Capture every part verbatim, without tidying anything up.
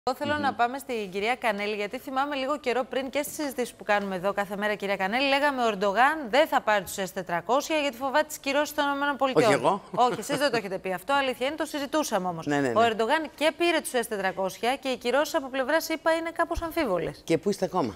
Εγώ θέλω mm-hmm. να πάμε στην κυρία Κανέλη, γιατί θυμάμαι λίγο καιρό πριν και στις συζητήσεις που κάνουμε εδώ κάθε μέρα, κυρία Κανέλη, λέγαμε ο Ερντογάν δεν θα πάρει τους ες τετρακόσια γιατί φοβάται τις κυρώσεις των ΗΠΑ. Όχι εγώ. Όχι, εσείς δεν το έχετε πει αυτό. Αλήθεια είναι, το συζητούσαμε όμως. Ναι, ναι, ναι. Ο Ερντογάν και πήρε τους ες τετρακόσια και οι κυρώσεις από πλευράς ΗΠΑ είναι κάπως αμφίβολες. Και πού είστε ακόμα?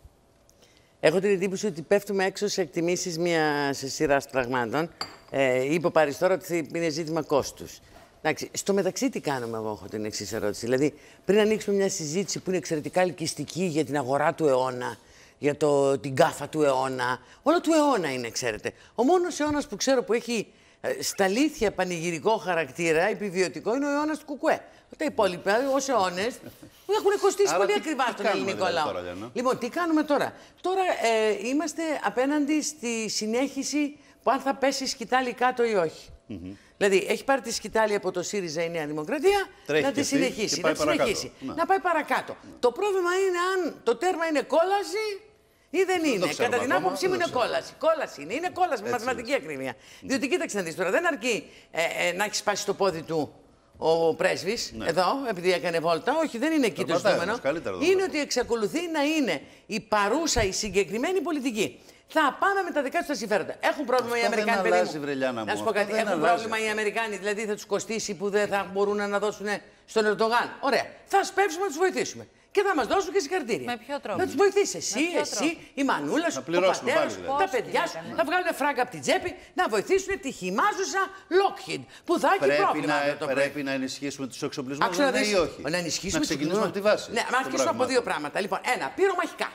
Έχω την εντύπωση ότι πέφτουμε έξω σε εκτιμήσεις μια σειρά πραγμάτων. Ε, είπε ο Πάρης τώρα ότι είναι ζήτημα κόστους. Εντάξει, στο μεταξύ, τι κάνουμε, εγώ έχω την εξής ερώτηση. Δηλαδή, πριν ανοίξουμε μια συζήτηση που είναι εξαιρετικά ελκυστική για την αγορά του αιώνα, για το, την κάφα του αιώνα, όλα του αιώνα είναι, ξέρετε. Ο μόνος αιώνας που ξέρω που έχει ε, στα αλήθεια πανηγυρικό χαρακτήρα, επιβιωτικό, είναι ο αιώνας του Κουκουέ. Τα υπόλοιπα, ως αιώνες, έχουν κοστίσει Άρα, πολύ τι, ακριβά τι στον δηλαδή ελληνικό λαό. τώρα, λοιπόν, τι κάνουμε τώρα. Τώρα ε, είμαστε απέναντι στη συνέχιση που αν θα πέσει η σκητάλη κάτω ή όχι. Mm-hmm. Δηλαδή, έχει πάρει τη σκητάλη από το ΣΥΡΙΖΑ η Νέα Δημοκρατία, τρέχει να τη συνεχίσει. Να, τη συνεχίσει. Να. να πάει παρακάτω. Ναι. Το πρόβλημα είναι αν το τέρμα είναι κόλαση ή δεν, δεν είναι. Κατά την άποψή μου είναι κόλαση. Κόλαση είναι. Είναι κόλαση με μαθηματική ακρίβεια. Mm. Διότι κοίταξε να δεις τώρα, δεν αρκεί ε, ε, να έχει σπάσει το πόδι του ο πρέσβης, ναι. εδώ, επειδή έκανε βόλτα. Όχι, δεν είναι εκεί το ζητούμενο. Είναι ότι εξακολουθεί να είναι η παρούσα, η συγκεκριμένη πολιτική. Θα πάμε με τα δικά του τα συμφέροντα. Έχουν πρόβλημα αυτό οι Αμερικάνοι, αλλάζει, παιδί μου. Να σου πω κάτι. Έχουν πρόβλημα οι Αμερικάνοι, δηλαδή θα του κοστίσει που δεν θα μπορούν να δώσουν στον Ερντογάν. Ωραία. Θα σπεύσουμε να του βοηθήσουμε. Και θα μα δώσουν και συγχαρητήρια. Με ποιο τρόπο? Να του βοηθήσει. Εσύ, εσύ, η μανούλα σου, ο πατέρα σου, τα παιδιά σου. Να βγάλουν φράγκα από την τσέπη να βοηθήσουν τη χυμάζουσα Lockheed που θα έχει πρόβλημα. Πρέπει να ενισχύσουμε του εξοπλισμού ή όχι? Να ενισχύσουμε. Να ξεκινήσουμε από τη βάση. Ναι, να αρχίσουμε από δύο πράγματα. Λοιπόν, ένα, πυρομαχικά.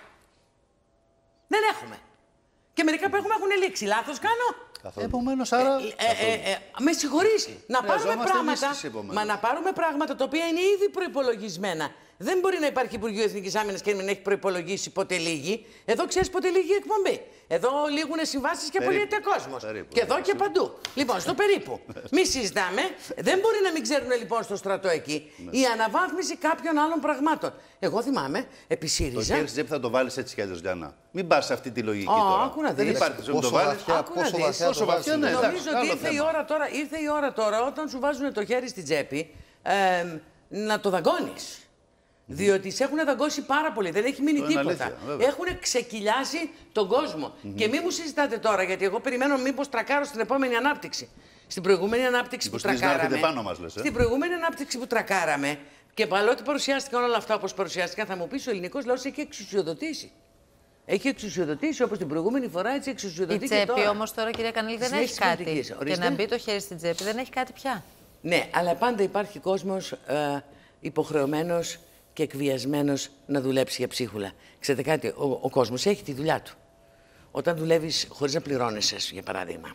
Δεν έχουμε. Και μερικά που έχουμε έχουν λήξει. Λάθος κάνω? Επομένως, άρα. Ε, ε, ε, ε, με συγχωρείς. Να πάρουμε πράγματα. Μα να πάρουμε πράγματα τα οποία είναι ήδη προϋπολογισμένα. Δεν μπορεί να υπάρχει Υπουργείο Εθνικής Άμυνας και να μην έχει προϋπολογίσει ποτέ λίγη. Εδώ ξέρεις ποτέ λίγη εκπομπή. Εδώ λήγουν συμβάσεις και απολύεται κόσμος. Και εδώ και παντού. Λοιπόν, στο περίπου. Μη συζητάμε. Δεν μπορεί να μην ξέρουν λοιπόν στο στρατό εκεί η αναβάθμιση κάποιων άλλων πραγμάτων. Εγώ θυμάμαι, επί ΣΥΡΙΖΑ. Το χέρι στη τσέπη θα το βάλεις έτσι κι αλλιώς, Γιάννα. Μην πας σε αυτή τη λογική oh, τώρα. Άκου να δεν δεις. υπάρχει να το βάλεις. Πόσο βαθιά, πόσο βαθιά, ναι, νομίζω ότι ήρθε η, ώρα τώρα, ήρθε η ώρα τώρα όταν σου βάζουν το χέρι στην τσέπη ε, να το δαγκώνεις. Mm-hmm. Διότι σε έχουν δαγκώσει πάρα πολύ, δεν έχει μείνει τίποτα. Έχουν ξεκυλιάσει τον κόσμο. Mm-hmm. Και μη μου συζητάτε τώρα, γιατί εγώ περιμένω μήπως τρακάρω στην επόμενη ανάπτυξη. Στην προηγούμενη ανάπτυξη που τρακάραμε. Πάνω μας, λες, ε? Στην προηγούμενη ανάπτυξη που τρακάραμε και παρότι παρουσιάστηκαν όλα αυτά όπως παρουσιάστηκαν, θα μου πεις ο ελληνικός λαός έχει εξουσιοδοτήσει. Έχει εξουσιοδοτήσει όπως την προηγούμενη φορά, έτσι εξουσιοδοτεί. Η τσέπη τώρα. Όμως τώρα, κυρία Κανέλη, δεν έχει κάτι. Και να μπει το χέρι στην τσέπη δεν έχει κάτι πια. Ναι, αλλά πάντα υπάρχει κόσμος ε, υποχρεωμένος και εκβιασμένος να δουλέψει για ψίχουλα. Ξέρετε κάτι, ο, ο κόσμος έχει τη δουλειά του. Όταν δουλεύεις χωρίς να πληρώνεσαι, για παράδειγμα.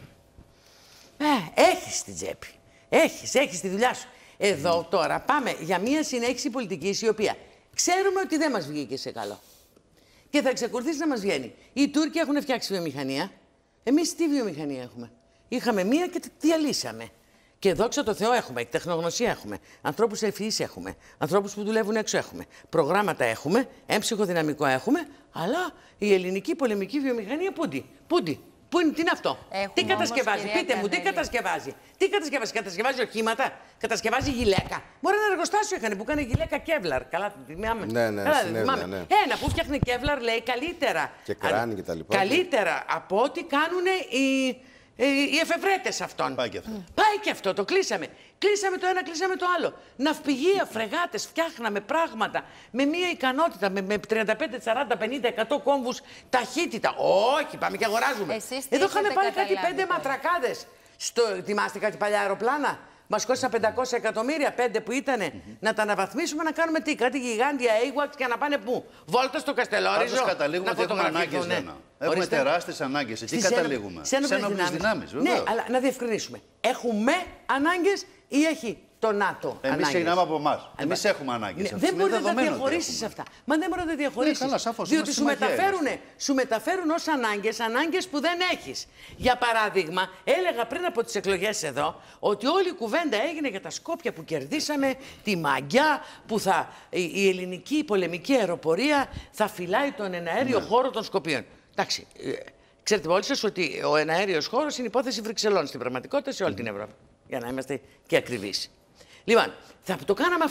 Ε, έχεις την τσέπη. Έχεις, έχεις τη δουλειά σου. Εδώ mm. τώρα πάμε για μια συνέχιση πολιτικής η οποία ξέρουμε ότι δεν μας βγήκε σε καλό. Και θα εξακολουθήσει να μας βγαίνει. Οι Τούρκοι έχουν φτιάξει βιομηχανία. Εμείς τι βιομηχανία έχουμε? Είχαμε μία και τη διαλύσαμε. Και δόξα τω Θεώ έχουμε, τεχνογνωσία έχουμε, ανθρώπους ευφυείς έχουμε, ανθρώπους που δουλεύουν έξω έχουμε, προγράμματα έχουμε, έμψυχο δυναμικό έχουμε, αλλά η ελληνική πολεμική βιομηχανία πούντι, πούντι. Πού είναι, τι είναι αυτό, έχουμε τι κατασκευάζει, όμως, πείτε μου, τι κατασκευάζει, τι κατασκευάζει, κατασκευάζει οχήματα, κατασκευάζει γυλαίκα. Μπορεί ένα εργοστάσιο είχαν που έκανε γυλαίκα Κεύλαρ. Καλά, θυμάμαι. Ναι, ναι, Καλά, συνέβη, ναι, ναι. Ένα που φτιάχνει Κεύλαρ λέει καλύτερα. Και κράνη και τα λοιπά. Καλύτερα από ό,τι κάνουν οι. Οι εφευρέτες αυτών. Πάει και αυτό. Πάει και αυτό, το κλείσαμε. Κλείσαμε το ένα, κλείσαμε το άλλο. Ναυπηγεία, φρεγάτες, φτιάχναμε πράγματα με μία ικανότητα, με, με τριάντα πέντε, σαράντα, πενήντα, εκατό κόμβους ταχύτητα. Όχι, πάμε και αγοράζουμε. Εσείς Εδώ είχαμε πάρει κάτι πέντε τώρα. ματρακάδες. Στο, θυμάστε κάτι παλιά αεροπλάνα? Μας κόστησαν πεντακόσια εκατομμύρια, πέντε που ήτανε, mm-hmm. να τα αναβαθμίσουμε, να κάνουμε τι, κάτι γιγάντια AWACS και να πάνε πού? Βόλτα στο Καστελόριζο. Πάντως καταλήγουμε ότι έχουμε ανάγκες, ναι. Έχουμε τεράστιες ανάγκες. Τι καταλήγουμε? Σε ένοπλες δυνάμεις. Ναι, αλλά να διευκρινίσουμε. Έχουμε ανάγκες ή έχει το ΝΑΤΟ? Εμείς ξεκινάμε από εμάς. Εμείς έχουμε ανάγκες. Ναι, δεν μπορεί να τα διαχωρίσεις αυτά. Μα δεν μπορεί να τα διαχωρίσεις. Ναι, καλά, σαφώς, διότι σου μεταφέρουν, σου μεταφέρουν ως ανάγκες, ανάγκες που δεν έχεις. Για παράδειγμα, έλεγα πριν από τις εκλογές εδώ ότι όλη η κουβέντα έγινε για τα Σκόπια που κερδίσαμε, τη μαγιά που θα, η, η ελληνική πολεμική αεροπορία θα φυλάει τον εναέριο ναι. χώρο των Σκοπίων. Εντάξει. Ξέρετε όλοι σας ότι ο εναέριος χώρος είναι υπόθεση Βρυξελών στην πραγματικότητα σε όλη mm. την Ευρώπη. Για να είμαστε και ακριβείς. Λοιπόν, θα το κάναμε αυτό.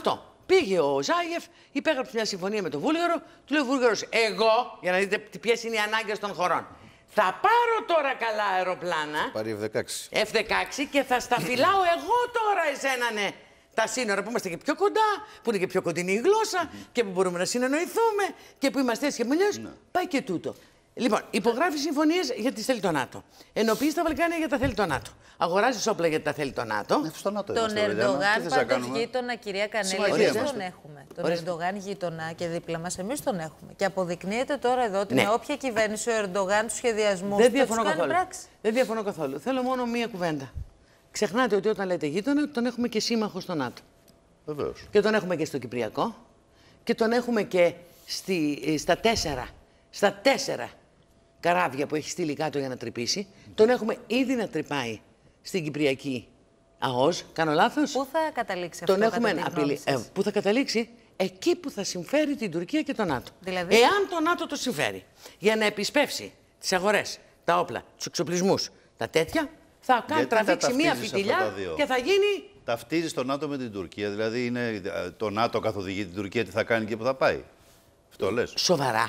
Πήγε ο Ζάγεφ, υπέγραψε μια συμφωνία με τον Βούλγαρο, του λέει ο Βούλγαρος, εγώ, για να δείτε ποιες είναι οι ανάγκες των χωρών, θα πάρω τώρα καλά αεροπλάνα, Πάρει εφ δεκαέξι. εφ δεκαέξι και θα στα φυλάω εγώ τώρα εσένα, ναι. Τα σύνορα που είμαστε και πιο κοντά, που είναι και πιο κοντινή η γλώσσα mm-hmm. και που μπορούμε να συνεννοηθούμε και που είμαστε έτσι και μελιώς, ναι. Πάει και τούτο. Λοιπόν, υπογράφει συμφωνίες γιατί τις θέλει το ΝΑΤΟ. Ενοποιείς τα Βαλκάνια γιατί τα θέλει το ΝΑΤΟ. Αγοράζεις όπλα γιατί τα θέλει το ΝΑΤΟ. Ναι, στο ΝΑΤΟ τον Ερντογάν πάντως γείτονα, κυρία Κανέλη, εμείς τον έχουμε. Τον Ερντογάν γείτονα και δίπλα μας εμείς τον έχουμε. Και αποδεικνύεται τώρα εδώ ότι ναι. με όποια κυβέρνηση ο Ερντογάν του σχεδιασμού δεν διαφωνώ καθόλου. Δεν διαφωνώ καθόλου. Θέλω μόνο μία κουβέντα. Ξεχνάτε ότι όταν λέτε γείτονα, τον έχουμε και σύμμαχο στο ΝΑΤΟ. Βεβαίως. Και τον έχουμε και στο Κυπριακό και τον έχουμε και στη, στα τέσσερα. Στα τέσσερα καράβια που έχει στείλει κάτω για να τρυπήσει. Τον έχουμε ήδη να τρυπάει στην Κυπριακή ΑΟΣ. Κάνω λάθος? Πού θα καταλήξει αυτό? Τον έχουμε απειλή. Ε, πού θα καταλήξει? Εκεί που θα συμφέρει την Τουρκία και το ΝΑΤΟ. Δηλαδή... Εάν το ΝΑΤΟ το συμφέρει για να επισπεύσει τις αγορές, τα όπλα, τους εξοπλισμούς, τα τέτοια, θα κάνει τραβήξει μία φιτιλιά και θα γίνει... Ταυτίζει το ΝΑΤΟ με την Τουρκία, δηλαδή είναι το ΝΑΤΟ καθοδηγεί την Τουρκία τι θα κάνει και που θα πάει. Αυτό λες? Σοβαρά.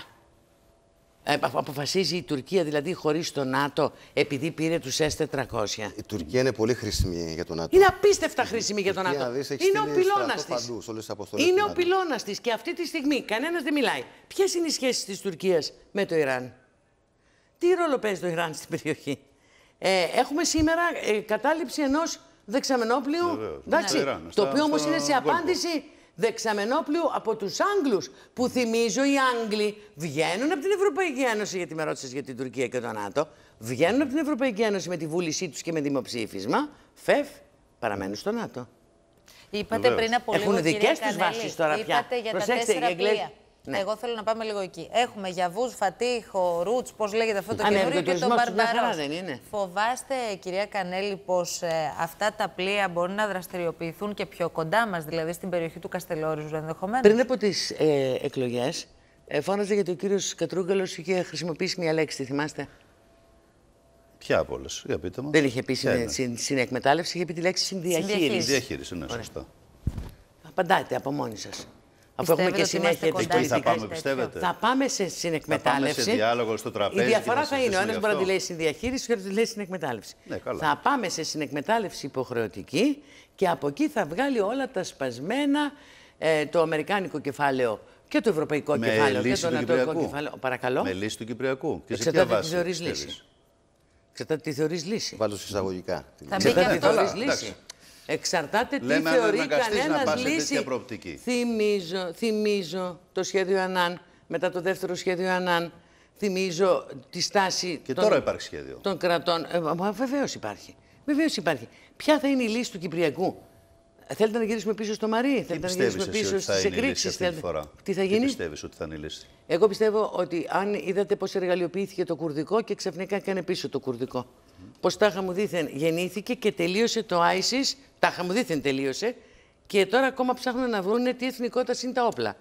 Ε, αποφασίζει η Τουρκία δηλαδή χωρίς το ΝΑΤΟ επειδή πήρε τους ες τετρακόσια. Η Τουρκία είναι πολύ χρήσιμη για το ΝΑΤΟ. Είναι απίστευτα χρήσιμη για το ΝΑΤΟ. Είναι ο πυλώνας της. Είναι ο πυλώνας της και αυτή τη στιγμή κανένας δεν μιλάει. Ποιες είναι οι σχέσεις της Τουρκίας με το Ιράν? Τι ρόλο παίζει το Ιράν στην περιοχή? Ε, έχουμε σήμερα ε, κατάληψη ενός δεξαμενόπλιου, εντάξει, ναι, το οποίο όμως είναι σε απάντηση δεξαμενόπλιου από τους Άγγλους, που θυμίζω οι Άγγλοι βγαίνουν από την Ευρωπαϊκή Ένωση, γιατί με ρώτησες για την Τουρκία και το ΝΑΤΟ, βγαίνουν από την Ευρωπαϊκή Ένωση με τη βούλησή τους και με δημοψήφισμα, φευ, παραμένουν στο ΝΑΤΟ. Είπατε Βεβαίως. πριν από λίγο, έχουν δικές τους βάσεις τώρα πια. Είπατε για Προσέξτε, τα τέσσερα πλοία. Ναι. Εγώ θέλω να πάμε λίγο εκεί. Έχουμε Γιαβούζ, Φατίχο, Ρούτς, πώς λέγεται αυτό το καινούριο, και τον Μπαρμπαρός. Φοβάστε, κυρία Κανέλη, πως ε, αυτά τα πλοία μπορούν να δραστηριοποιηθούν και πιο κοντά μας, δηλαδή στην περιοχή του Καστελόριζου ενδεχομένως? Πριν από τις ε, εκλογές, ε, φώναζε γιατί ο κύριος Κατρούγκαλος είχε χρησιμοποιήσει μια λέξη, τη θυμάστε? Ποια από όλες? Για πείτε μου. Δεν είχε πει συν, συν, συνεκμετάλλευση, είχε πει τη λέξη συνδιαχείριση. Συνδιαχείριση, ναι, σωστά. Απαντάτε από μόνοι σας. Αφού έχουμε και συνέχεια της πολιτικής. Θα πάμε, πιστεύετε? Θα πάμε σε συνεκμετάλλευση. Θα πάμε σε διάλογο στο τραπέζι. Η διαφορά θα, θα είναι: ο ένας μπορεί να τη λέει συνδιαχείριση, ο άλλος τη λέει συνεκμετάλλευση. Ναι, καλά. Θα πάμε σε συνεκμετάλλευση υποχρεωτική και από εκεί θα βγάλει όλα τα σπασμένα, ε, το αμερικάνικο κεφάλαιο και το ευρωπαϊκό με κεφάλαιο και το ανατολικό κεφάλαιο. Παρακαλώ. Με λύση του Κυπριακού. Εξαρτάται τι θεωρείς λύση. Εξαρτάται τι θεωρείς λύση. Βάλω εισαγωγικά. Εξαρτάται τι θεωρείς λύση. Εξαρτάται τι Λέμε θεωρεί κανένας λύση. Θυμίζω, θυμίζω το σχέδιο Ανάν, μετά το δεύτερο σχέδιο Ανάν. Θυμίζω τη στάση και των, τώρα υπάρχει σχέδιο. των κρατών. Ε, βεβαίως υπάρχει. Βεβαίως υπάρχει. Ποια θα είναι η λύση του Κυπριακού? Θέλετε να γυρίσουμε πίσω στο Μαρί? Θέλετε να γυρίσουμε πίσω στις εκρήξεις? Θέλετε... Τι θα γίνει? Τι πιστεύεις ότι θα είναι η λύση? Εγώ πιστεύω ότι αν είδατε πώς εργαλειοποιήθηκε το κουρδικό και ξαφνικά έκανε πίσω το κουρδικό. Mm. Πώς τάχα μου δήθεν γεννήθηκε και τελείωσε το άισις, τάχα μου δήθεν τελείωσε και τώρα ακόμα ψάχνουν να βρουν τι εθνικότητα είναι τα όπλα.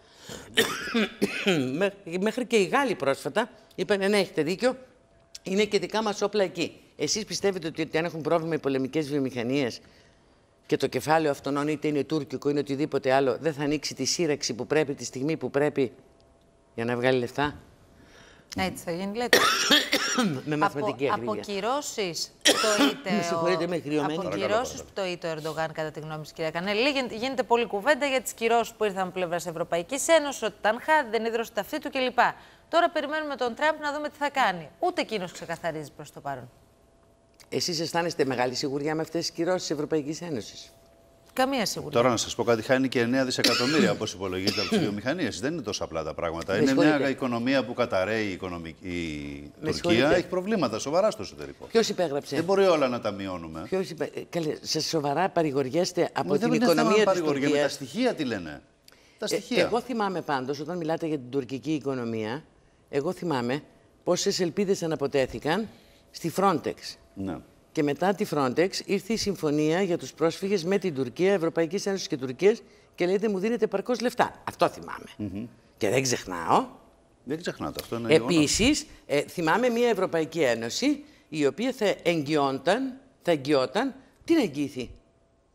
Μέχρι και οι Γάλλοι πρόσφατα είπαν ναι, έχετε δίκιο, είναι και δικά μας όπλα εκεί. Εσείς πιστεύετε ότι αν έχουν πρόβλημα οι πολεμικές βιομηχανίες και το κεφάλαιο αυτών, είτε είναι τουρκικό ή οτιδήποτε άλλο, δεν θα ανοίξει τη σύραξη που πρέπει τη στιγμή που πρέπει για να βγάλει λεφτά? Έτσι θα γίνει, λέτε. Με μαθηματική ακρίβεια. Αποκυρώσεις που το είτε ο Ερντογάν, κατά τη γνώμη της, κυρία Κανέλη. Γίνεται πολλή κουβέντα για τις κυρώσεις που ήρθαν από πλευράς Ευρωπαϊκής Ένωσης, ότι ήταν χάρη, δεν ίδρωσε τα αυτή του κλπ. Τώρα περιμένουμε τον Τραμπ να δούμε τι θα κάνει. Ούτε εκείνος ξεκαθαρίζει προς το παρόν. Εσείς αισθάνεστε μεγάλη σιγουριά με αυτές τις κυρώσεις της Ευρωπαϊκής Ένωσης? Καμία σιγουριά. Τώρα να σας πω κάτι, χάνει και εννέα δισεκατομμύρια όπως υπολογίζεται από τις βιομηχανίες. Δεν είναι τόσο απλά τα πράγματα. Είναι μια οικονομία που καταραίει η, οικονομική... η Τουρκία. Έχει προβλήματα σοβαρά στο εσωτερικό. Ποιος υπέγραψε? Δεν μπορεί όλα να τα μειώνουμε. Ποιος υπέ... Καλέ, σε σοβαρά παρηγοριέστε από Μα την δεν οικονομία της Τουρκίας? Με τα στοιχεία τι λένε? Τα στοιχεία. Ε, εγώ θυμάμαι πάντως, όταν μιλάτε για την τουρκική οικονομία, εγώ θυμάμαι πόσες ελπίδες αναποτέθηκαν στη Frontex. Ναι. Και μετά τη Frontex ήρθε η συμφωνία για τους πρόσφυγες με την Τουρκία, Ευρωπαϊκής Ένωσης και Τουρκίας, και λέτε μου δίνετε παρκώς λεφτά. Αυτό θυμάμαι. Mm-hmm. Και δεν ξεχνάω. Δεν ξεχνάτε, αυτό είναι Επίσης, ε, θυμάμαι μια Ευρωπαϊκή Ένωση η οποία θα εγγυόταν, θα εγγυόταν την εγγύθη.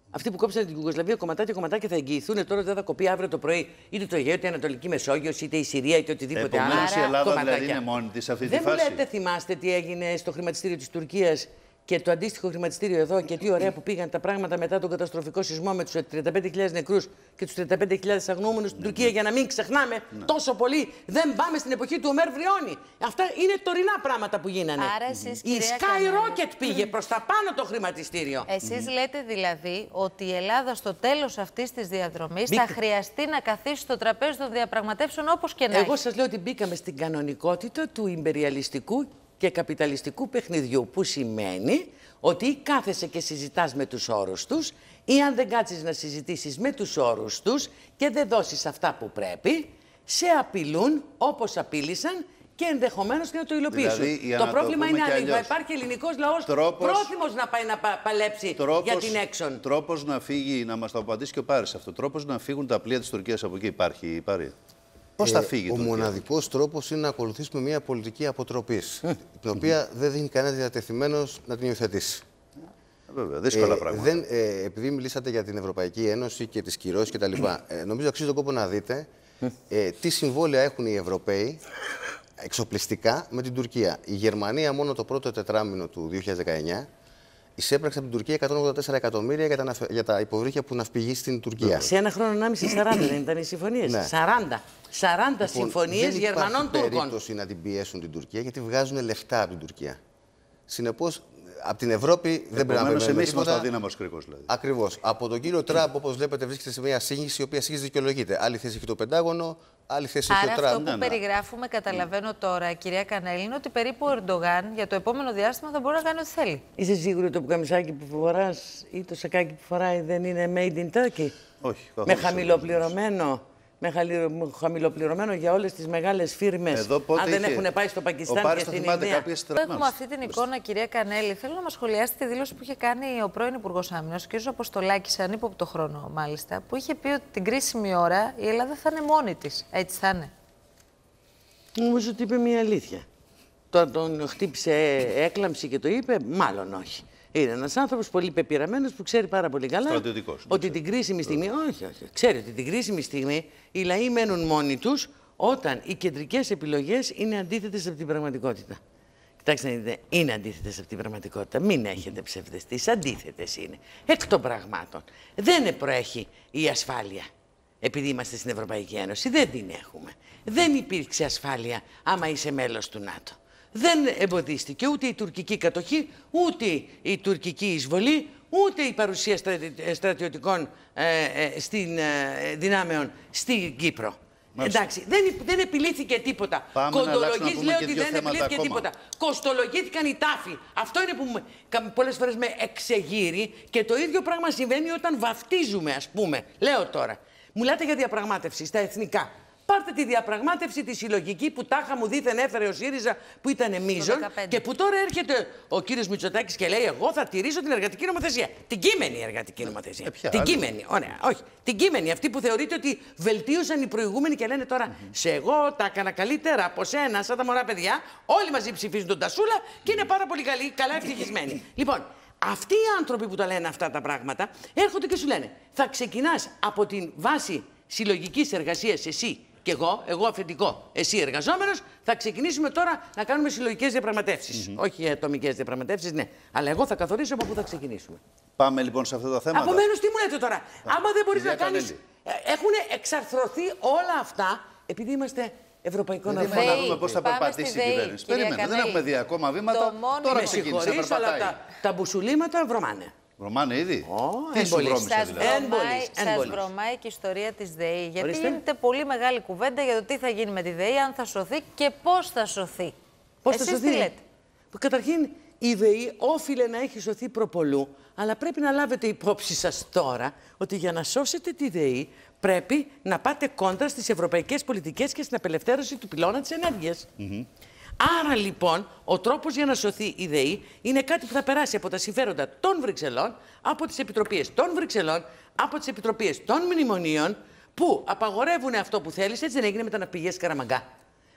Αυτοί που κόψαν την Ιουγκοσλαβία κομματάκια κομματάκια θα εγγυηθούν τώρα ότι δεν θα κοπεί αύριο το πρωί είτε το Αιγαίο, είτε η Ανατολική Μεσόγειος, είτε η Συρία, είτε οτιδήποτε άλλο. Επομένως η Ελλάδα δηλαδή είναι μόνη της σε αυτή τη δεν φάση. Δεν μου λέτε, θυμάστε τι έγινε στο χρηματιστήριο της Τουρκίας και το αντίστοιχο χρηματιστήριο εδώ και τι ωραία που πήγαν τα πράγματα μετά τον καταστροφικό σεισμό με τους τριάντα πέντε χιλιάδες νεκρούς και τους τριάντα πέντε χιλιάδες αγνοούμενους στην Τουρκία, για να μην ξεχνάμε ναι. τόσο πολύ. Δεν πάμε στην εποχή του Ομέρ Βριώνη. Αυτά είναι τωρινά πράγματα που γίνανε. Άρα εσείς, η Skyrocket πήγε προς τα πάνω το χρηματιστήριο. Εσείς mm. λέτε δηλαδή ότι η Ελλάδα στο τέλος αυτής της διαδρομής μπήκα... θα χρειαστεί να καθίσει στο τραπέζι των διαπραγματεύσεων όπως και να Εγώ έχει. σας λέω ότι μπήκαμε στην κανονικότητα του ιμπεριαλιστικού και καπιταλιστικού παιχνιδιού, που σημαίνει ότι ή κάθεσαι και συζητάς με τους όρους τους, ή αν δεν κάτσεις να συζητήσεις με τους όρους τους και δεν δώσεις αυτά που πρέπει, σε απειλούν όπως απείλησαν και ενδεχομένως και να το υλοποιήσουν. Δηλαδή, το να πρόβλημα το είναι αν αλλιώς. υπάρχει ελληνικός λαός Τρόπος... πρόθυμος να πάει να πα... παλέψει τρόπος... για την έξον. Τρόπος να φύγει, να μας το απαντήσει και ο Πάρης αυτό, τρόπος να φύγουν τα πλοία της Τουρκίας από εκεί υπάρχει, Πάρη. Πώς θα φύγει ε, Ο Τουρκία? μοναδικός τρόπος είναι να ακολουθήσουμε μια πολιτική αποτροπής, την οποία δεν δίνει κανένα διατεθειμένος να την υιοθετήσει. Βέβαια, δύσκολα ε, πράγματα. Δεν, ε, επειδή μιλήσατε για την Ευρωπαϊκή Ένωση και τις κυρώσεις κτλ., ε, νομίζω αξίζει τον κόπο να δείτε ε, τι συμβόλαια έχουν οι Ευρωπαίοι εξοπλιστικά με την Τουρκία. Η Γερμανία μόνο το πρώτο τετράμινο του δύο χιλιάδες δεκαεννιά εισέπραξε από την Τουρκία εκατόν ογδόντα τέσσερα εκατομμύρια για τα, για τα υποβρύχια που ναυπηγεί στην Τουρκία. Σε ένα χρόνο ενάμιση σαράντα δεν ήταν οι συμφωνίες. Ναι. σαράντα. σαράντα λοιπόν, συμφωνίες Γερμανών Τούρκων. Δεν υπάρχει περίπτωση να την πιέσουν την Τουρκία, γιατί βγάζουν λεφτά από την Τουρκία. Συνεπώς, από την Ευρώπη δεν πρέπει να περιμένουμε. Εμείς είμαστε ο δύναμος κρίκος, δηλαδή. Ακριβώς. Από τον κύριο Τραμπ, όπως βλέπετε, βρίσκεται σε μια σύγχυση, η οποία σύγχυση δικαιολογείται. Άλλη θέση έχει το Πεντάγωνο, άλλη θέση έχει ο Τραμπ. Άρα αυτό που ναι, περιγράφουμε, καταλαβαίνω τώρα, κυρία Κανέλη, είναι ότι περίπου ο Ερντογάν για το επόμενο διάστημα θα μπορεί να κάνει ό,τι θέλει. Είσαι σίγουρη ότι το πουκαμισάκι που φοράς ή το σακάκι που φοράει δεν είναι made in Turkey? Όχι. Με χαμηλοπληρωμένο. Με χαμηλοπληρωμένο για όλες τις μεγάλες φίρμες, αν δεν έχουν πάει στο Πακιστάν και στην Ινδία. Έχουμε αυτή την εικόνα, κυρία Κανέλη. Θέλω να μας σχολιάσετε τη δήλωση που είχε κάνει ο πρώην Υπουργός Άμυνας, ο κ. Αποστολάκης, σε ανύποπτο χρόνο μάλιστα, που είχε πει ότι την κρίσιμη ώρα η Ελλάδα θα είναι μόνη της. Έτσι θα είναι? Νομίζω ότι είπε μια αλήθεια. Τώρα τον χτύπησε έκλαμψη και το είπε, μάλλον όχι. Είναι ένας άνθρωπος πολύ πεπειραμένος που ξέρει πάρα πολύ καλά ότι την κρίσιμη στιγμή, όχι, όχι, ξέρει ότι την κρίσιμη στιγμή οι λαοί μένουν μόνοι τους όταν οι κεντρικές επιλογές είναι αντίθετες από την πραγματικότητα. Κοιτάξτε να δείτε, είναι αντίθετες από την πραγματικότητα. Μην έχετε ψευδεστείς, αντίθετες είναι. Εκ των πραγμάτων. Δεν προέχει η ασφάλεια. Επειδή είμαστε στην Ευρωπαϊκή Ένωση, δεν την έχουμε. Δεν υπήρξε ασφάλεια άμα είσαι μέλος του ΝΑΤΟ. Δεν εμποδίστηκε ούτε η τουρκική κατοχή, ούτε η τουρκική εισβολή, ούτε η παρουσία στρατιωτικών ε, ε, στην, ε, δυνάμεων στην Κύπρο. Μάλιστα. Εντάξει, δεν, δεν επιλύθηκε τίποτα. Κοντολογής λέει ότι δεν επιλύθηκε ακόμα. τίποτα. Κοστολογήθηκαν οι τάφοι. Αυτό είναι που πολλές φορές με εξεγείρει και το ίδιο πράγμα συμβαίνει όταν βαφτίζουμε, ας πούμε. Λέω τώρα, μου λέτε για διαπραγμάτευση στα εθνικά. Πάρτε τη διαπραγμάτευση τη συλλογική που τάχα μου δήθεν έφερε ο ΣΥΡΙΖΑ που ήταν μείζον και που τώρα έρχεται ο κύριος Μητσοτάκης και λέει: εγώ θα τηρήσω την εργατική νομοθεσία. Την κείμενη εργατική νομοθεσία. Ε, την άλλη. κείμενη. Ωραία, όχι. Την κείμενη. Αυτή που θεωρείται ότι βελτίωσαν οι προηγούμενοι και λένε τώρα: mm-hmm. σε εγώ τα έκανα καλύτερα από σένα, σαν τα μωρά παιδιά. Όλοι μαζί ψηφίζουν τον Τασούλα και είναι πάρα πολύ καλοί, καλά ευτυχισμένοι. Λοιπόν, αυτοί οι άνθρωποι που τα λένε αυτά τα πράγματα έρχονται και σου λένε: θα ξεκινάς από την βάση συλλογικής εργασίας εσύ. Και εγώ, εγώ αφεντικό, εσύ εργαζόμενος, θα ξεκινήσουμε τώρα να κάνουμε συλλογικές διαπραγματεύσεις. Mm-hmm. Όχι ατομικές διαπραγματεύσεις, ναι. Αλλά εγώ θα καθορίσω από πού θα ξεκινήσουμε. Πάμε λοιπόν σε αυτά τα θέματα. Απομένως, τι μου λέτε τώρα. Α, άμα δεν μπορείς να κάνεις. Έχουν εξαρθρωθεί όλα αυτά επειδή είμαστε ευρωπαϊκό ναό. Δεν να δούμε πώς θα περπατήσει η κυβέρνηση. Περίμενε, δεν έχουμε δει ακόμα βήματα. Τώρα ξεκίνησε να περπατάει. Αλλά τα, τα μπουσουλήματα βρωμάνε. Βρωμάνε ήδη. Oh, Τι σου βρώμισε δηλαδή. Σας βρωμάει και η ιστορία της ΔΕΗ. Γιατί Ορίστε. γίνεται πολύ μεγάλη κουβέντα για το τι θα γίνει με τη ΔΕΗ, αν θα σωθεί και πώς θα σωθεί. Πώς Εσείς θα σωθεί. τι λέτε? Καταρχήν, η ΔΕΗ όφιλε να έχει σωθεί προπολού, αλλά πρέπει να λάβετε υπόψη σας τώρα ότι για να σώσετε τη ΔΕΗ πρέπει να πάτε κόντρα στις ευρωπαϊκές πολιτικές και στην απελευθέρωση του πυλώνα της ενέργειας. Mm-hmm. Άρα λοιπόν, ο τρόπος για να σωθεί η ΔΕΗ είναι κάτι που θα περάσει από τα συμφέροντα των Βρυξελών, από τις επιτροπίες των Βρυξελών, από τις επιτροπίες των μνημονίων, που απαγορεύουν αυτό που θέλεις. Έτσι δεν έγινε με τα ναυπηγεία Σκαραμαγκά.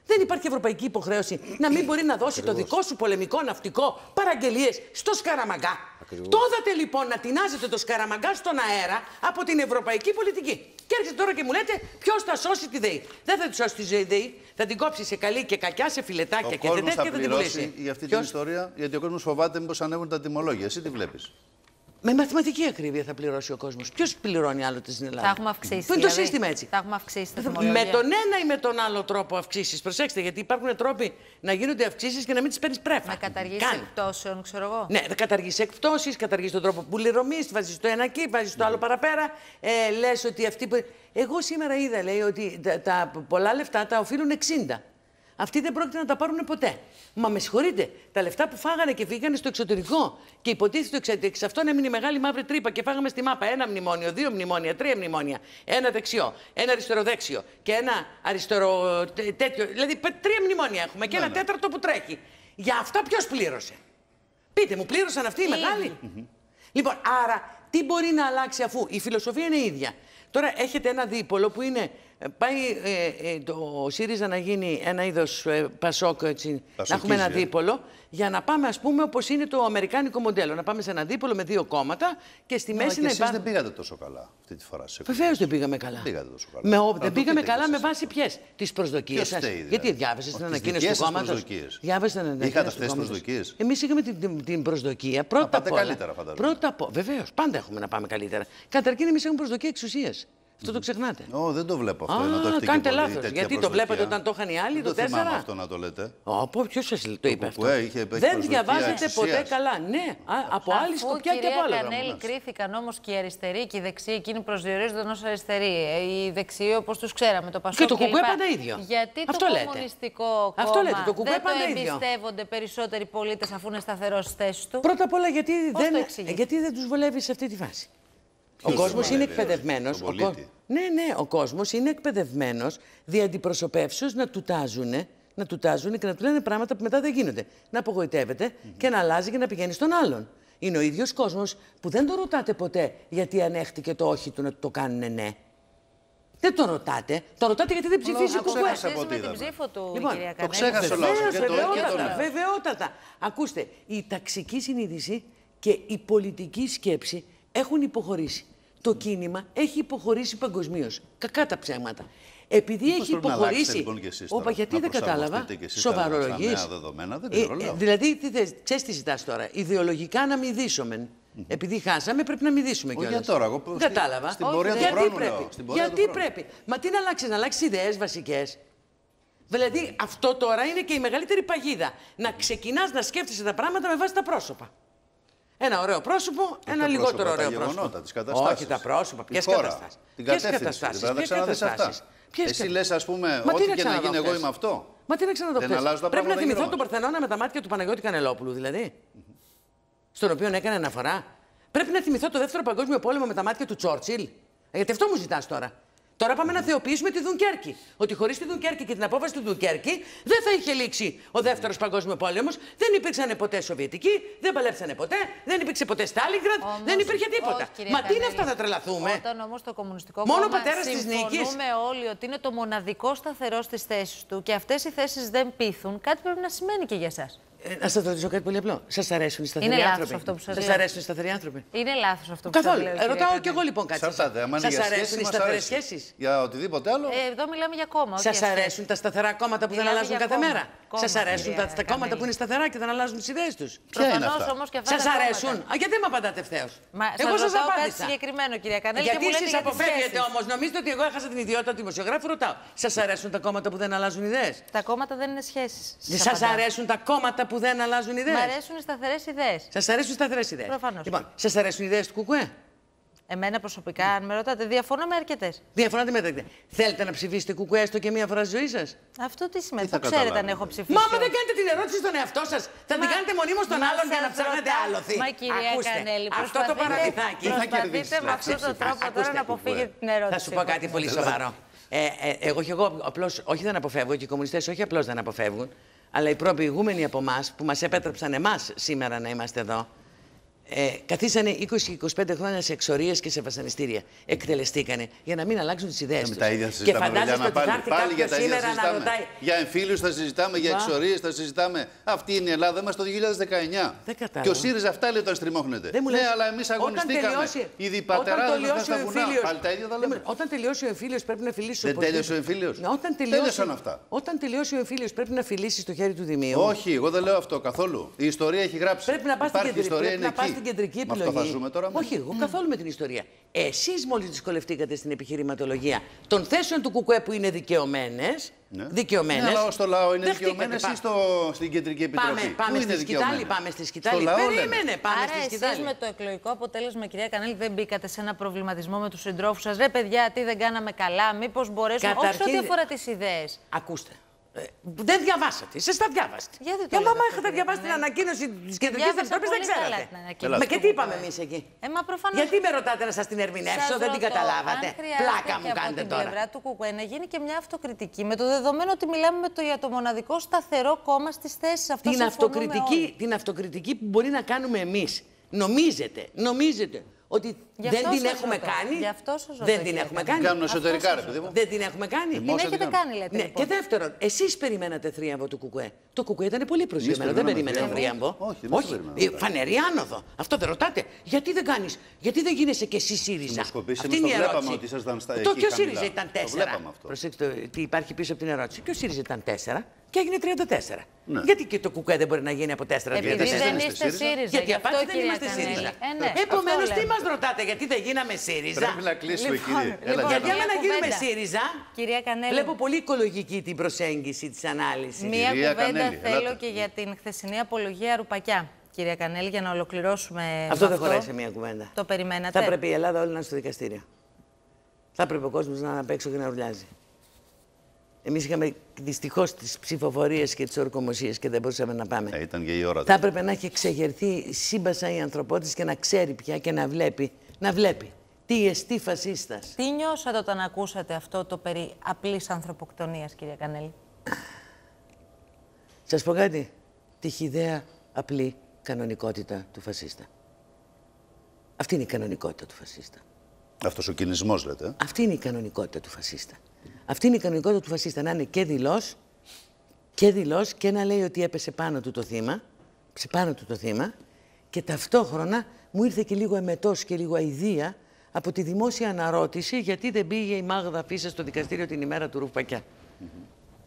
Δεν υπάρχει ευρωπαϊκή υποχρέωση να μην μπορεί να δώσει Ακριβώς. το δικό σου πολεμικό ναυτικό παραγγελίες στο Σκαραμαγκά. Ακριβώς. Το είδατε λοιπόν να τεινάζετε το Σκαραμαγκά στον αέρα από την ευρωπαϊκή πολιτική. Και έρχεται τώρα και μου λέτε ποιος θα σώσει τη ΔΕΗ. Δεν θα τη σώσει τη ΔΕΗ, θα την κόψει σε καλή και κακιά, σε φιλετάκια και τέτοια και θα την πουλήσει. Για αυτή ποιος? την ιστορία, γιατί ο κόσμος φοβάται μήπως ανέβουν τα τιμολόγια. Εσύ τι βλέπεις? Με μαθηματική ακρίβεια θα πληρώσει ο κόσμος. Ποιος πληρώνει άλλο στην Ελλάδα? Θα έχουμε αυξήσει. Πού είναι το δηλαδή, σύστημα έτσι? Θα έχουμε αυξήσει. Με τον ένα ή με τον άλλο τρόπο αυξήσεις. Προσέξτε, γιατί υπάρχουν τρόποι να γίνονται αυξήσεις και να μην τις παίρνεις πρέφα. Να καταργήσεις εκπτώσεων, ξέρω εγώ. Ναι, θα καταργήσεις εκπτώσεις, καταργήσεις τον τρόπο πληρωμής, βάζεις το ένα εκεί, βάζεις το άλλο παραπέρα. Ε, λες ότι αυτοί που. Εγώ σήμερα είδα, λέει, ότι τα, τα πολλά λεφτά τα οφείλουν εξήντα. Αυτοί δεν πρόκειται να τα πάρουν ποτέ. Μα με συγχωρείτε, τα λεφτά που φάγανε και φύγανε στο εξωτερικό και υποτίθεται ότι εξ αυτών έμεινε μεγάλη μαύρη τρύπα και φάγαμε στη μάπα ένα μνημόνιο, δύο μνημόνια, τρία μνημόνια, ένα δεξιό, ένα αριστεροδέξιο και ένα αριστερο τέτοιο. Δηλαδή τρία μνημόνια έχουμε και ναι, ένα ναι. τέταρτο που τρέχει. Για αυτά ποιος πλήρωσε? Πείτε μου, πλήρωσαν αυτοί οι μεγάλοι? Mm-hmm. Λοιπόν, άρα τι μπορεί να αλλάξει αφού η φιλοσοφία είναι ίδια? Τώρα έχετε ένα δίπολο που είναι. Πάει ε, ε, το ΣΥΡΙΖΑ να γίνει ένα είδος ε, Πασόκ, έτσι, να έχουμε ένα δίπολο, για να πάμε, ας πούμε, όπως είναι το αμερικάνικο μοντέλο. Να πάμε σε ένα δίπολο με δύο κόμματα και στη μέση να υπάρχει. Εσείς δεν πήγατε τόσο καλά αυτή τη φορά. Βεβαίως δεν πήγαμε καλά. Δεν πήγατε τόσο καλά. Με, ο, δεν πήγαμε καλά με βάση ποιες? Τις προσδοκίες σας. Δηλαδή. Γιατί διάβασες την ανακοίνωση του κόμματος? Διάβασες την ανακοίνωση. Είχατε αυτές τις προσδοκίες? Εμείς είχαμε την, την, την προσδοκία πρώτα απ' όλα. Καλύτερα, φαντάζομαι. Πρώτα απ' όλα. Βεβαίως, πάντα έχουμε να πάμε καλύτερα. Καταρχήν, εμείς έχουμε προσδοκία εξουσίας. Αυτό το ξεχνάτε. Ω, δεν το βλέπω αυτό. Α, να το κάντε λάθος. Γιατί προσδοκία. το βλέπετε όταν το είχαν οι άλλοι, δεν το τέσσερα. Δεν αυτό να το λέτε. Ω, ποιος σας το είπε αυτό? Είχε, δεν διαβάζετε ποτέ καλά. Ναι, από άλλη σκοπιά και από άλλο. Αφού, κυρία Κανέλη, κρίθηκαν όμως και οι αριστεροί και οι δεξιοί, εκείνοι προσδιορίζονταν ως αριστεροί. Οι δεξιοί, όπως τους ξέραμε, το Πασόκ. Και το Κουκουέ πάντα ίδιο. Γιατί αυτό το λέτε. κομμουνιστικό αυτό κόμμα λέτε, το Κουκουέ δεν πάντα το ίδιο. εμπιστεύονται περισσότεροι πολίτες αφού είναι σταθερός στις θέσεις του? Πρώτα απ' όλα γιατί δεν τους βολεύει σε αυτή τη φάση. Ο κόσμος είναι εκπαιδευμένος. Ο κο... Ναι, ναι, ο κόσμος είναι εκπαιδευμένος δι' αντιπροσωπεύσεως να τουτάζουν, να τουτάζουν και να του λένε πράγματα που μετά δεν γίνονται. Να απογοητεύεται mm-hmm. και να αλλάζει και να πηγαίνει στον άλλον. Είναι ο ίδιος κόσμος που δεν το ρωτάτε ποτέ γιατί ανέχτηκε το όχι του να το κάνουν ναι. Δεν το ρωτάτε. Το ρωτάτε γιατί δεν ψηφίζει ο Κουκουέ. Με την ψήφο του, λοιπόν, κυρία το ξέχασε ο λαός. Βεβαιότατα, βεβαιότατα. Ακούστε, η ταξική συνείδηση και η πολιτική σκέψη έχουν υποχωρήσει. Το κίνημα έχει υποχωρήσει παγκοσμίως. Κακά τα ψέματα. Επειδή Μήπως έχει υποχωρήσει. Λοιπόν Όπα, γιατί δεν κατάλαβα. Σοβαρολογείς. Ε, ε, δηλαδή, ξέρεις τι ζητάς τώρα. Ιδεολογικά να μηδήσουμε. Mm-hmm. Επειδή χάσαμε, πρέπει να μηδήσουμε κιόλας. Για τώρα, εγώ κατάλαβα. Στην πορεία γιατί του χρόνου, πρέπει. Στην πορεία γιατί του πρέπει. Μα τι να αλλάξει, να αλλάξει ιδέες βασικές. Δηλαδή, αυτό τώρα είναι και η μεγαλύτερη παγίδα. Να ξεκινάς να σκέφτεσαι τα πράγματα με βάση τα πρόσωπα. Ένα ωραίο πρόσωπο, ένα τα λιγότερο πρόσωπα, ωραίο τα πρόσωπο. Γεγονότα, τις καταστάσεις. Όχι τα πρόσωπα, ποιες χώρα, καταστάσεις. Την Ποιες κατεύθυνση. καταστάσεις. Δεν θα ξαναδείς αυτά. Εσύ λες, ας πούμε, ό,τι και να γίνει, εγώ είμαι αυτό. Μα τι να ξαναδώ χθες. Πρέπει να θυμηθώ τον Παρθενώνα με τα μάτια του Παναγιώτη Κανελόπουλου, δηλαδή. Mm-hmm. Στον οποίο έκανε αναφορά. Πρέπει να θυμηθώ το δεύτερο παγκόσμιο πόλεμο με τα μάτια του Τσόρτσιλ. Γιατί αυτό μου ζητάς τώρα. Τώρα πάμε να θεοποιήσουμε τη Δουνκέρκη. Ότι χωρίς τη Δουνκέρκη και την απόφαση του Δουνκέρκη δεν θα είχε λήξει ο δεύτερος παγκόσμιο πόλεμος. Δεν υπήρξαν ποτέ Σοβιετικοί, δεν παλέψανε ποτέ, δεν υπήρξε ποτέ Στάλινγκραντ, δεν υπήρχε τίποτα. Όχι, μα τι είναι αυτά, θα τρελαθούμε. Όταν όμως το Κομμουνιστικό Μόνο Κόμμα πατέρας της νίκης. Συμφωνούμε όλοι ότι είναι το μοναδικό σταθερό στις θέσεις του και αυτές οι θέσεις δεν πείθουν, κάτι πρέπει να σημαίνει και για εσάς. Ε, να σας ρωτήσω κάτι πολύ απλό. Σας αρέσουν οι σταθεροί είναι άνθρωποι? Αυτό που σας σας αρέσουν οι σταθεροί άνθρωποι? Είναι λάθος αυτό που Καθόλου. σας λέω. Ρωτάω κι εγώ λοιπόν κάτι. Σας αρέσουν οι σταθερές σχέσεις? Για οτιδήποτε άλλο. Ε, εδώ μιλάμε για κόμμα. Σας αρέσουν τα σταθερά κόμματα που δεν αλλάζουν κάθε μέρα? Σας αρέσουν τα, τα κόμματα που είναι σταθερά και δεν αλλάζουν τις ιδέες τους? Σας αρέσουν? Α, γιατί με απαντάτε ευθέως? Εγώ σας απάντησα. Κάτι συγκεκριμένο, κυρία Κανέλη. Γιατί εσείς αποφεύγετε όμως? Νομίζετε ότι εγώ έχασα την ιδιότητα του δημοσιογράφου? Ρωτάω. Σας αρέσουν τα κόμματα που δεν αλλάζουν ιδέες? Τα κόμματα δεν είναι σχέσεις. Σας αρέσουν τα κόμματα που δεν αλλάζουν ιδέες? Μ' αρέσουν οι σταθερές ιδέες. Σας αρέσουν οι σταθερές ιδέες? Προφανώς. Λοιπόν, σας αρέσουν οι ιδέες του Κουκουέ? Εμένα προσωπικά, αν με ρωτάτε, διαφωνώ με αρκετές. Διαφωνάτε με αρκετές. Θέλετε να ψηφίσετε Κουκουέ έστω και μία φορά στη ζωή σας? Αυτό τι σημαίνει? Το ξέρετε αν έχω ψηφίσει. Μα άμα δεν κάνετε την ερώτηση στον εαυτό σας, θα την κάνετε μονίμως στον άλλον για να ψάχνετε άλοθη. Μα κυρία Κανέλη, αυτό το παραμυθάκι. Προσπαθείτε με αυτόν τον τρόπο τώρα να αποφύγετε την ερώτηση. Θα σου πω κάτι πολύ σοβαρό. Ε, ε, εγώ και εγώ απλώς, όχι δεν αποφεύγω και οι κομμουνιστές όχι απλώς δεν αποφεύγουν, αλλά οι προπηγούμενοι από εμάς που μας επέτρεψαν εμάς σήμερα να είμαστε εδώ, Ε, καθίσανε είκοσι με είκοσι πέντε χρόνια σε εξορίες και σε βασανιστήρια. Εκτελεστήκανε για να μην αλλάξουν τις ιδέες τους. Και φαντάζεστε ότι θα έρθει κάποιος σήμερα να ρωτάει. Για εμφύλιους θα συζητάμε, για εξορίες θα συζητάμε. Αυτή είναι η Ελλάδα μας το δύο χιλιάδες δεκαεννιά. Και ο ΣΥΡΙΖΑ αυτά λέει όταν στριμώχνεται. Ναι, αλλά εμείς αγωνιστήκαμε. Οι διπατεράδες μας στα βουνά. Πάλι τα ίδια θα λέμε. Όταν τελειώσει ο εμφύλιος πρέπει να φιλήσει. Δεν τέλειωσε ο εμφύλιος. Τέλειωσαν αυτά. Όταν τελειώσει ο εμφύλιος πρέπει να φιλήσει το χέρι του Δημίου. Όχι, εγώ δεν λέω αυτό καθόλου. Η ιστορία έχει γράψει. Πρέπει να πας στην κεντρική επιλογή. Αυτό θα ζούμε τώρα. Όχι, εγώ καθόλου με την ιστορία. Εσείς μόλις δυσκολευτήκατε στην επιχειρηματολογία των θέσεων του ΚΚΕ που είναι δικαιωμένες. Ναι. Δικαιωμένες. Ναι, αλλά στο λαό είναι δικαιωμένες ή στο, στην κεντρική επιτροπή. Πάμε, πάμε στη σκητάλη, πάμε στη σκητάλη. Περίμενε, πάμε Άρα στη σκητάλη. εσείς με το εκλογικό αποτέλεσμα, κυρία Κανέλη, δεν μπήκατε σε ένα προβληματισμό με τους συντρόφους σας. Ρε παιδιά, τι δεν κάναμε καλά, μήπως μπορέσουμε. Καταρχήν... Όχι σε ό,τι αφορά τις ιδέες. Ακούστε. Ε, δεν διαβάσατε. Εσείς τα διάβασατε. Γιατί Για μάμα είχατε διαβάσει την ανακοίνωση της Κεντρικής Επιτροπής, δεν ξέρατε. Μα και τι είπαμε εμείς εκεί. Ε, μα προφανώς... Γιατί με ρωτάτε να σας την ερμηνεύσω, δεν την καταλάβατε. Πλάκα μου κάνετε τώρα. Από την πλευρά του ΚΚΕ να γίνει και μια αυτοκριτική με το δεδομένο ότι μιλάμε με το, για το μοναδικό σταθερό κόμμα στις θέσεις αυτές. Την αυτοκριτική, την αυτοκριτική που μπορεί να κάνουμε εμείς. Νομίζετε, νομίζετε. Ότι δεν την έχουμε ρωτώ. κάνει. Γι' αυτό σας ρωτώ, δεν την έχουμε κάνει. Κάνουν εσωτερικά, ρε παιδί μου. Δεν την έχουμε κάνει. Την έχετε κάνει, λέτε. Ναι. Λοιπόν. Και δεύτερον, εσείς περιμένατε θρίαμβο του ΚΚΕ. Το ΚΚΕ ήταν πολύ προσγειωμένο. Δεν περίμενε θρίαμβο. Όχι, Όχι. Φανερή άνοδο. Αυτό δεν ρωτάτε. Γιατί δεν κάνεις, γιατί δεν γίνεσαι και εσύ ΣΥΡΙΖΑ. Αυτή είναι η ερώτηση. Ότι ήσασταν στα το και ο ΣΥΡΙΖΑ ήταν τέσσερα. Προσέξτε τι υπάρχει πίσω από την ερώτηση. Και ο ΣΥΡΙΖΑ ήταν τέσσερα και έγινε τριάντα τέσσερα. Ναι. Γιατί και το ΚΚΕ δεν μπορεί να γίνει από τέσσερα τριάντα τέσσερα. Επειδή δεν είστε ΣΥΡΙΖΑ. Γιατί απάντηση δεν είμαστε ΣΥΡΙΖΑ. Επομένως, τι μας ρωτάτε, γιατί δεν γίναμε ΣΥΡΙΖΑ. Πρέπει να κλείσουμε, κύριε. Γιατί άμα να γίνουμε ΣΥΡΙΖΑ, Κανέλη, βλέπω πολύ οικολογική την προσέγγιση της ανάλυσης. Μία κουβέντα θέλω και για την χθεσινή απολογία Ρουπακιά. Κυρία Κανέλη, για να ολοκληρώσουμε. Αυτό δεν χωράει σε μία κουβέντα. Το περιμένατε. Θα πρέπει η Ελλάδα όλη να είναι στο δικαστήριο. Θα πρέπει ο κόσμος να είναι απ' έξω και να ουρλιάζει. Εμείς είχαμε δυστυχώς τις ψηφοφορίες και τις ορκομοσίες και δεν μπορούσαμε να πάμε. Ε, ήταν και η ώρα. Θα έπρεπε να έχει εξεγερθεί σύμπασα η ανθρωπότητα και να ξέρει πια και να βλέπει. Να βλέπει. Τι εστί φασίστας. Τι νιώσατε όταν ακούσατε αυτό το περί απλής ανθρωποκτονίας, κυρία Κανέλη. Σας πω κάτι. Τη χυδαία απλή κανονικότητα του φασίστα. Αυτή είναι η κανονικότητα του φασίστα. Αυτός ο κινησμός, λέτε. Αυτή είναι η κανονικότητα του φασίστα. Αυτή είναι η κανονικότητα του φασίστα. Να είναι και δηλός και δηλός και να λέει ότι έπεσε πάνω του το θύμα. Ψε πάνω του το θύμα. Και ταυτόχρονα μου ήρθε και λίγο εμετός και λίγο αηδία από τη δημόσια αναρώτηση γιατί δεν πήγε η Μάγδα Φίσα στο δικαστήριο την ημέρα του Ρουπακιά. Mm-hmm.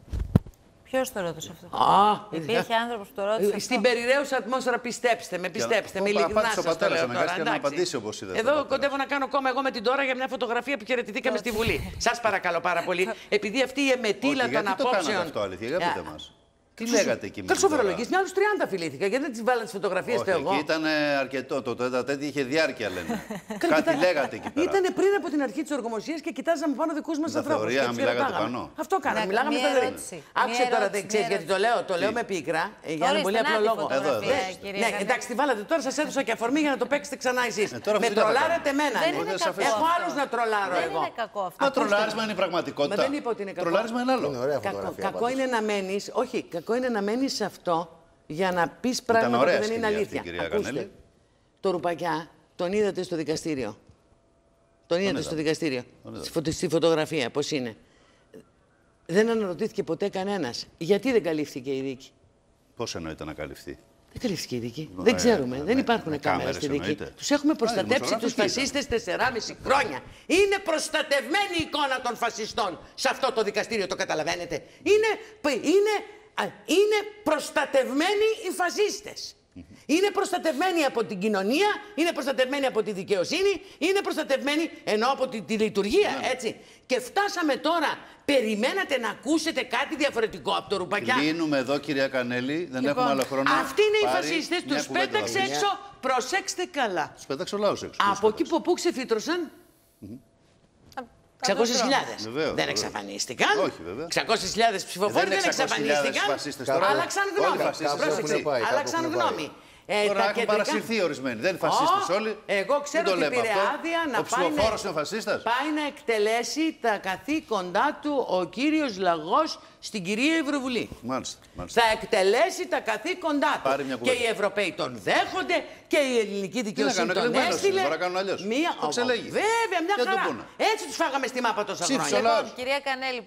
Ποιος το ρώτησε αυτό. Α, υπήρχε άνθρωπος που το ρώτησε. Στην περιραίουσα ατμόσφαιρα, πιστέψτε με, πιστέψτε με. Ειλικρινά σας το λέω τώρα. Να απαντήσει όπως είδατε. Εδώ κοντεύω να κάνω κόμμα εγώ με την Τώρα για μια φωτογραφία που χαιρετηθήκαμε στη Βουλή. Σας παρακαλώ πάρα πολύ. Επειδή αυτή η εμετήλα των απόψεων. Γιατί το αυτό, αλήθεια, για πείτε μας. Τι λέγατε εκεί μέσα. Καλσοφερολογής, μια άλλους τριάντα φιλήθηκα. Γιατί δεν τις βάλατε τις φωτογραφίες του εγώ. Εκεί ήταν αρκετό. Το τέτοιο είχε διάρκεια, λένε. Κάτι λέγατε εκεί πέρα. Ήταν πριν από την αρχή της ορκομοσίας και κοιτάζαμε πάνω δικούς μας ανθρώπους. Θεωρία, μιλάγατε πάνω. Αυτό κάναμε. Μιλάγαμε στα δέντρα. Άκουσε τώρα, δεν ξέρεις γιατί το λέω. Το λέω με πίκρα. Για ένα πολύ απλό λόγο. Ναι, εντάξει, τη βάλατε τώρα, σας έδωσα και αφορμή για να το παίξετε ξανά εσείς. Με τρολάρετε εμένα. Έχω άλλους να τρολάρω εγώ. Μα τρολάρισμα είναι η πραγματικότητα. Δεν είπα ότι είναι κακό. Τρολάρισμα είναι άλλο. Κακό είναι να μένεις. Όχι. Κακό είναι να μένεις σε αυτό για να πεις πράγματα που δεν είναι αλήθεια. Ακούστε, το Ρουπακιά τον είδατε στο δικαστήριο. Τον είδατε στο δικαστήριο. Στη φωτογραφία, πώς είναι. Δεν αναρωτήθηκε ποτέ κανένας. Γιατί δεν καλύφθηκε η δίκη. Πώς εννοείται να καλυφθεί. Δεν καλύφθηκε η δίκη. Ε, δεν ξέρουμε. Ε, δεν υπάρχουν ε, κάμερες στη δίκη. Τους έχουμε προστατέψει τους φασίστες τεσσεράμισι χρόνια. Είναι προστατευμένη η εικόνα των φασιστών σε αυτό το δικαστήριο, το καταλαβαίνετε. Είναι... είναι Είναι προστατευμένοι οι φασίστες. Mm-hmm. Είναι προστατευμένοι από την κοινωνία, είναι προστατευμένοι από τη δικαιοσύνη, είναι προστατευμένοι ενώ από τη, τη λειτουργία, yeah. έτσι. Και φτάσαμε τώρα, περιμένατε να ακούσετε κάτι διαφορετικό από το Ρουπακιά. Κλείνουμε εδώ, κυρία Κανέλη, δεν λοιπόν, έχουμε άλλο χρόνο. Αυτοί είναι οι φασίστες, τους πέταξε έξω, προσέξτε καλά. Τους πέταξε ο λαός έξω. Από εκεί που, που ξεφύτρωσαν. Mm-hmm. εξακόσιες χιλιάδες. Δεν εξαφανίστηκαν. Όχι, βέβαια. εξακόσιες χιλιάδες ψηφοφόροι δεν, δεν εξαφανίστηκαν. Άλλαξαν γνώμη. Άλλαξαν γνώμη. Ε, Τώρα έχουν κεντρικά... παρασυρθεί ορισμένοι. Δεν είναι φασίστες oh, όλοι. Εγώ ξέρω ότι πήρε άδεια να ο πάει, ψηφοφόρος είναι φασίστας. Πάει να εκτελέσει τα καθήκοντά του ο κύριος Λαγός στην κυρία Ευρωβουλή. Μάλιστα, μάλιστα. Θα εκτελέσει τα καθήκοντά του. Και οι Ευρωπαίοι τον δέχονται και η ελληνική δικαιοσύνη τον έστειλε. Μπορεί να κάνουν αλλιώς. Μία... Το Βέβαια, μια χαρά. Έτσι τους φάγαμε στη μάπα τόσα χρόνια. Λοιπόν, κυρία Κανέλη,